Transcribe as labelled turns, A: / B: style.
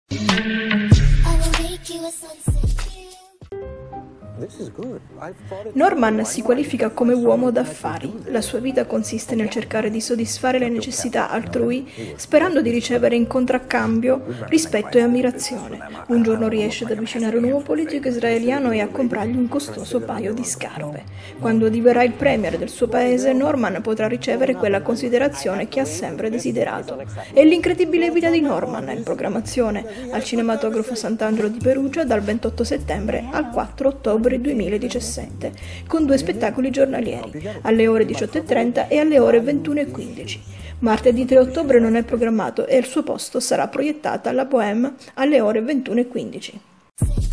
A: Norman si qualifica come uomo d'affari. La sua vita consiste nel cercare di soddisfare le necessità altrui, sperando di ricevere in contraccambio rispetto e ammirazione. Un giorno riesce ad avvicinare un uomo politico israeliano e a comprargli un costoso paio di scarpe. Quando diverrà il premier del suo paese, Norman potrà ricevere quella considerazione che ha sempre desiderato. È l'incredibile vita di Norman, in programmazione al Cinematografo Sant'Angelo di Perugia dal 28 settembre al 4 ottobre 2017, con 2 spettacoli giornalieri, alle ore 18:30 e alle ore 21:15. Martedì 3 ottobre non è programmato e al suo posto sarà proiettata La Bohème alle ore 21:15.